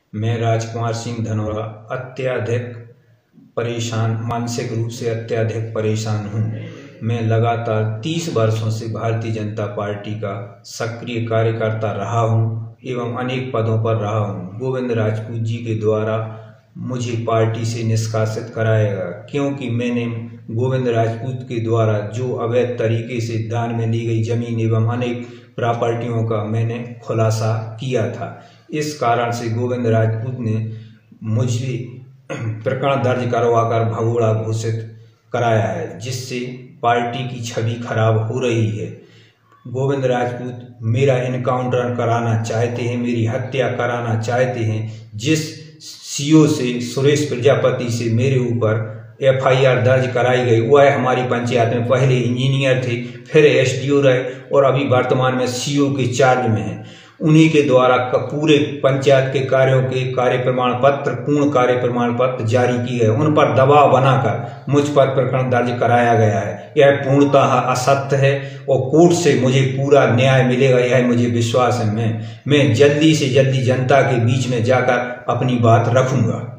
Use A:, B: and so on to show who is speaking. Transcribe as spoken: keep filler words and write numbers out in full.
A: मैं राजकुमार सिंह धनोरा अत्यधिक परेशान मानसिक रूप से अत्यधिक परेशान हूँ। मैं लगातार तीस वर्षों से भारतीय जनता पार्टी का सक्रिय कार्यकर्ता रहा हूँ एवं अनेक पदों पर रहा हूँ। गोविंद राजपूत जी के द्वारा मुझे पार्टी से निष्कासित कराया गया क्योंकि मैंने गोविंद राजपूत के द्वारा जो अवैध तरीके से दान में ली गई जमीन एवं अनेक प्रॉपर्टियों का मैंने खुलासा किया था। इस कारण से गोविंद राजपूत ने मुझे प्रकरण दर्ज करवाकर भगोड़ा घोषित कराया है, जिससे पार्टी की छवि खराब हो रही है। गोविंद राजपूत मेरा इनकाउंटर कराना चाहते हैं, मेरी हत्या कराना चाहते हैं। जिस सीओ से सुरेश प्रजापति से मेरे ऊपर एफ आई आर दर्ज कराई गई, वह हमारी पंचायत में पहले इंजीनियर थे, फिर एस डी ओ रहे और अभी वर्तमान में सी ओ के चार्ज में हैं। उन्हीं के द्वारा पूरे पंचायत के कार्यों के कार्य प्रमाण पत्र पूर्ण कार्य प्रमाण पत्र जारी किए गए, उन पर दबाव बनाकर मुझ पर प्रकरण दर्ज कराया गया है। यह पूर्णतः असत्य है और कोर्ट से मुझे पूरा न्याय मिलेगा, यह मुझे विश्वास है। मैं मैं जल्दी से जल्दी जनता के बीच में जाकर अपनी बात रखूंगा।